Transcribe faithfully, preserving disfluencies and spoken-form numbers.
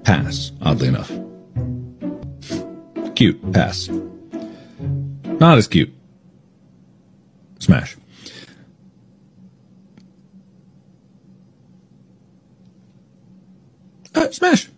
Pass, oddly enough. Cute. Pass. Not as cute. Smash. Uh, smash.